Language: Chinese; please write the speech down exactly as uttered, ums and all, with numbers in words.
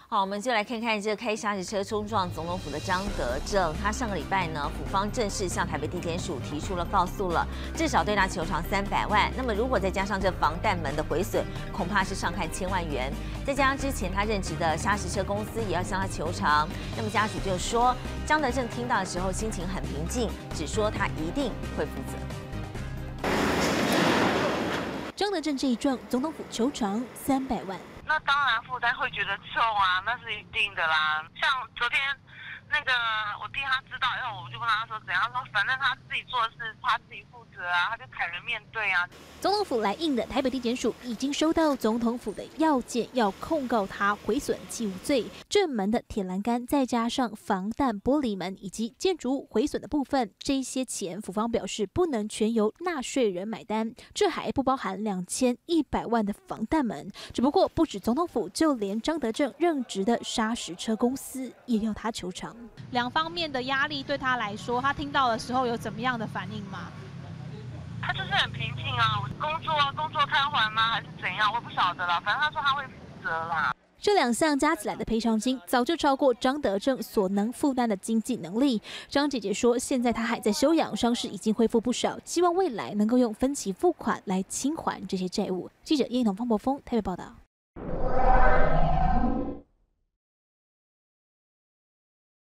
好，我们就来看看这开砂石车冲撞总统府的张德正。他上个礼拜呢，府方正式向台北地检署提出了告诉了，至少对他求偿三百万。那么如果再加上这防弹门的毁损，恐怕是上看千万元。再加上之前他任职的砂石车公司也要向他求偿。那么家属就说，张德正听到的时候心情很平静，只说他一定会负责。 张德正这一状，总统府求偿三百万。 那当然负担会觉得重啊，那是一定的啦。像昨天那个我弟他知道以后，我就跟他说怎样说，反正他自己做的事他自己负责啊，他就坦然面对啊。 总统府来应的台北地检署已经收到总统府的要件，要控告他毁损器物罪，正门的铁栏杆再加上防弹玻璃门以及建筑物毁损的部分，这些钱府方表示不能全由纳税人买单，这还不包含两千一百万的防弹门。只不过不止总统府，就连张德正任职的砂石车公司也要他求偿。 两方面的压力对他来说，他听到的时候有怎么样的反应吗？ 他就是很平静啊，工作啊，工作瘫痪吗，还是怎样？我也不晓得啦。反正他说他会负责啦。 这两项加起来的赔偿金，早就超过张德正所能负担的经济能力。张姐姐说，现在她还在休养，伤势已经恢复不少，希望未来能够用分期付款来清还这些债务。记者叶一彤、方博峰台北报道。